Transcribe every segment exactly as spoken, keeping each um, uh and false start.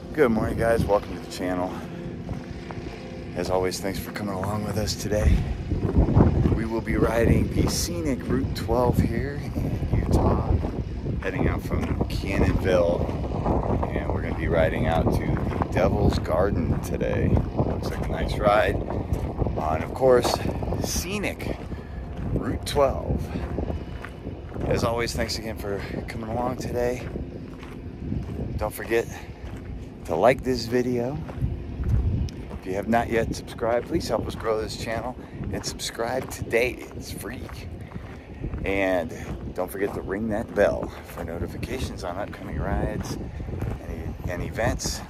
Good morning, guys. Welcome to the channel. As always, thanks for coming along with us today. We will be riding the scenic Route twelve here in Utah, heading out from Cannonville, and we're going to be riding out to the Devil's Garden today. Looks like a nice ride on, of course, scenic Route twelve. As always, thanks again for coming along today. Don't forget to like this video. If you have not yet subscribed, please help us grow this channel and subscribe today. It's free. And don't forget to ring that bell for notifications on upcoming rides and, and events.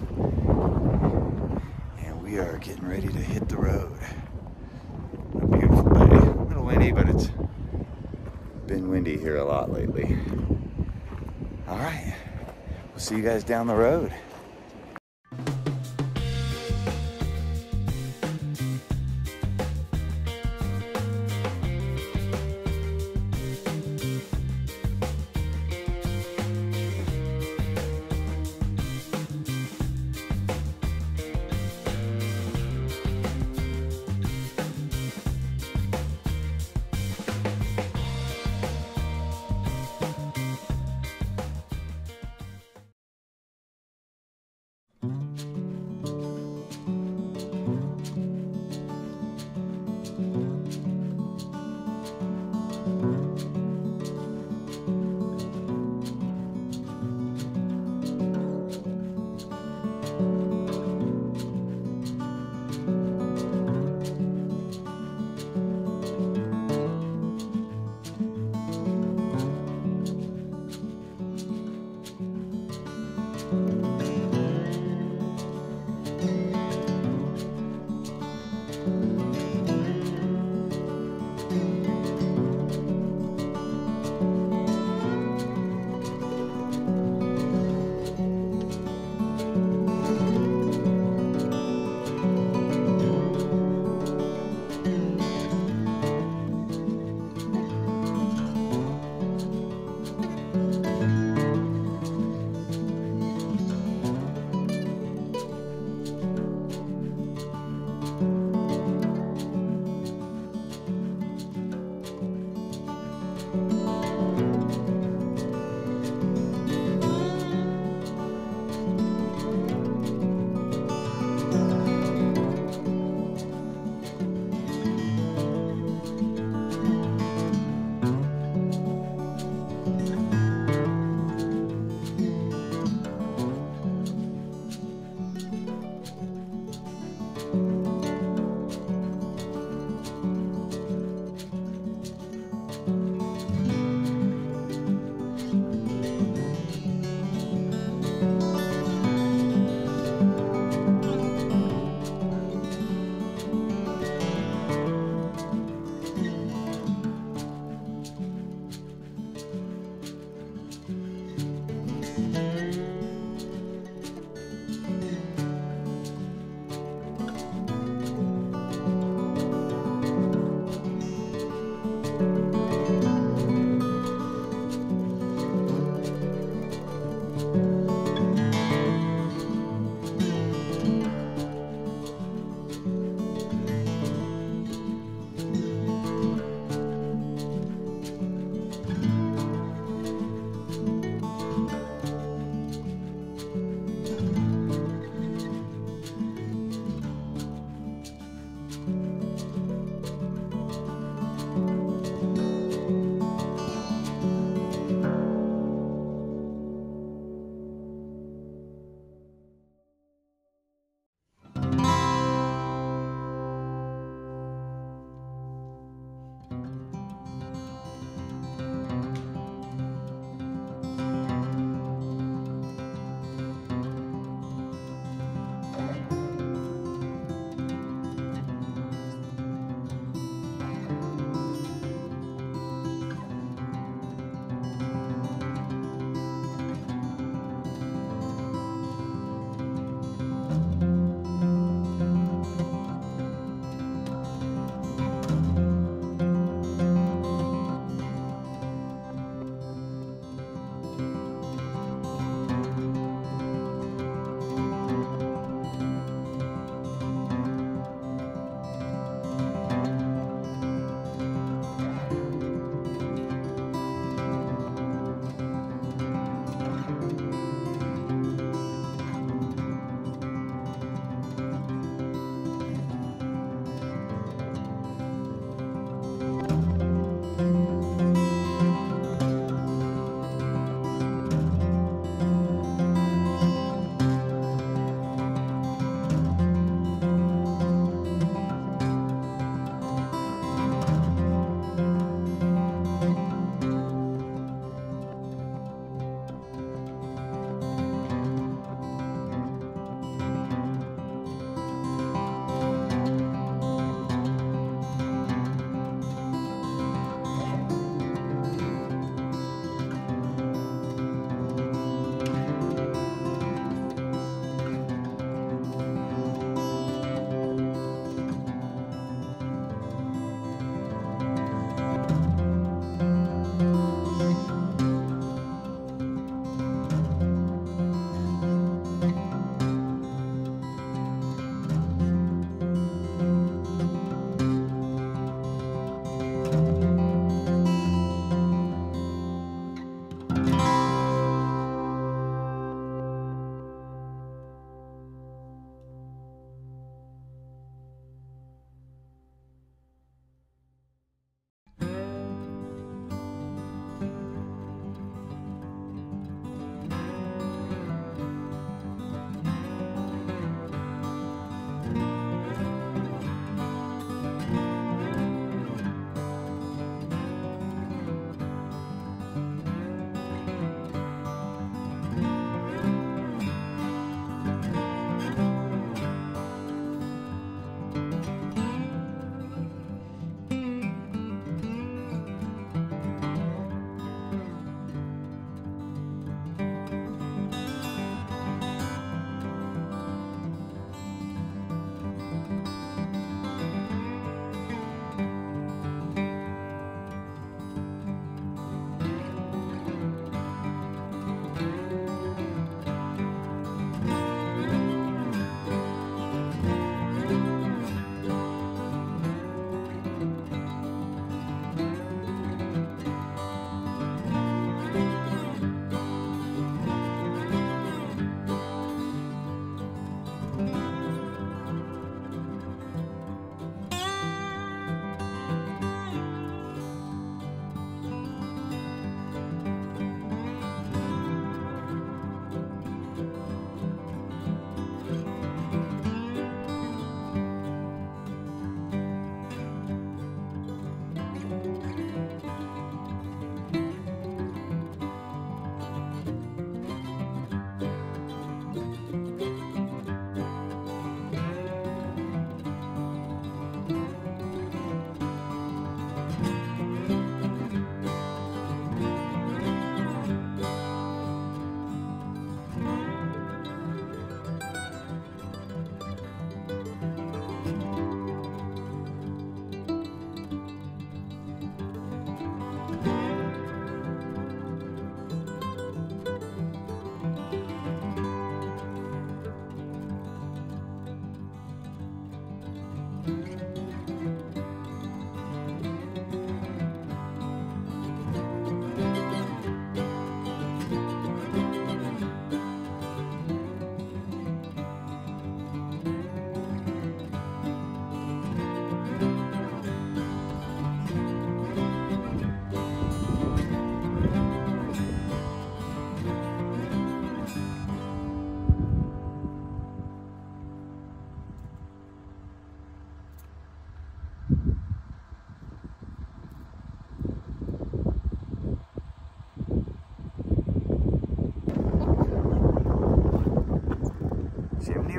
And we are getting ready to hit the road. A beautiful day. A little windy, but it's been windy here a lot lately. All right, we'll see you guys down the road.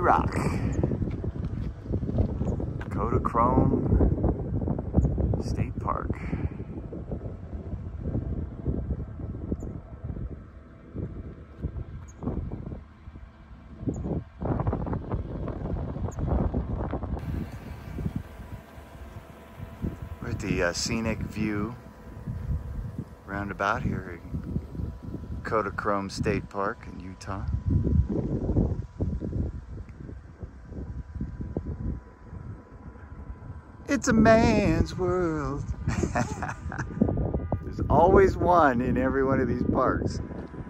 Rock. Kodachrome State Park. We're at the uh, scenic view roundabout here at Kodachrome State Park in Utah. It's a man's world. There's always one in every one of these parks.